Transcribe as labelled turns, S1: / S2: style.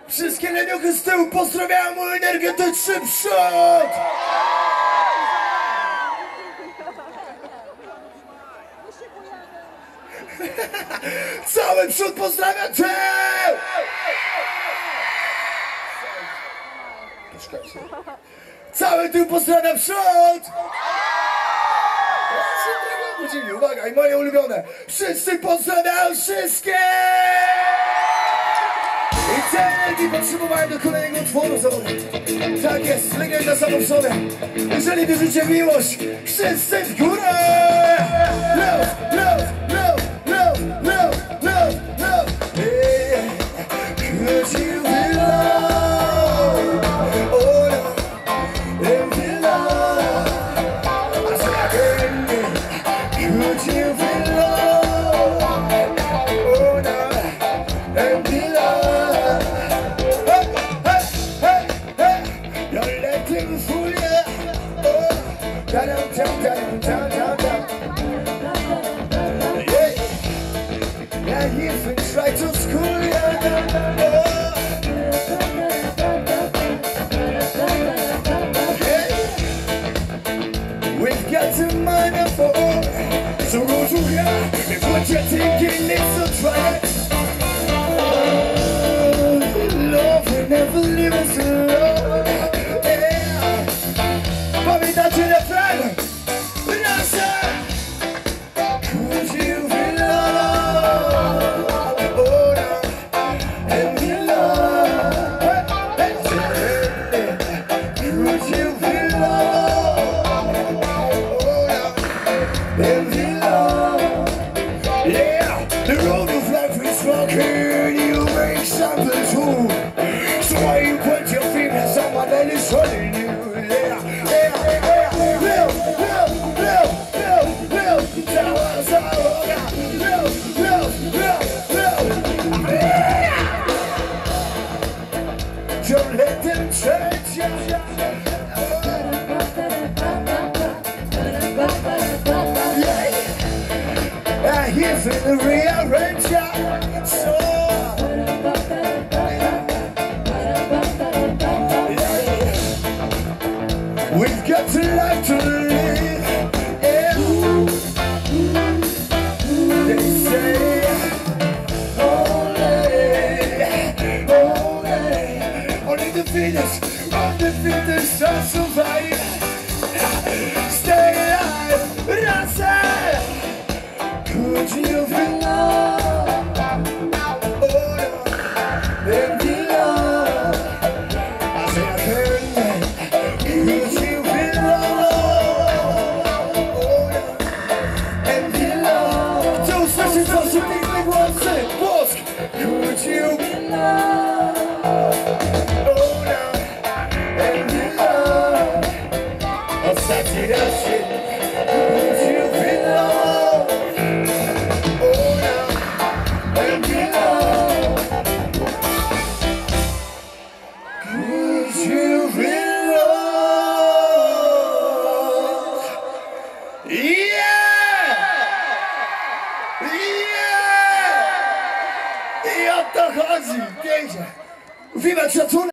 S1: Wszystkie leniuchy z tyłu pozdrawiam mój energetyczny przód! Cały przód pozdrawia tył! Cały tył pozdrawia przód! Uwaga, i moje ulubione! Wszyscy pozdrawiają wszystkie! I tej energii potrzebowałem do kolejnego utworu zawodowego. Tak jest, legenda sama w sobie. Jeżeli wierzycie w miłość, wszyscy w górę! Love, love, love, love, love, love, love. Hey, could you be loved? Oh no, be loved. I said again, could you be loved? Oh no, and be loved. Yeah, if we try to school you, we've got to mind for all. So go to here if what you're thinking is to try it. Love will never leave us alone. Yeah, pamiętacie refren? Yeah, the road of life is walking, you make something true. So why you put your feet in someone that is holding you? Yeah, yeah, yeah, live, live, live, live, live, tell us how, live, live, live, live, yeah. Don't let them change you. Here's in the rearrange ya, so we've got to life to live, yeah. They say only the fittest shall survive. Stay alive, that's it. Could you be loved? Oh no, then be loved. I say I can. Could you be loved? Oh no, and be loved. Two sessions of something like one say, Bosk. Could you be loved? Oh no, and be loved. I'll set it up, shit. Could you be loved? I o to chodzi, pięknie. Wielki szacunek.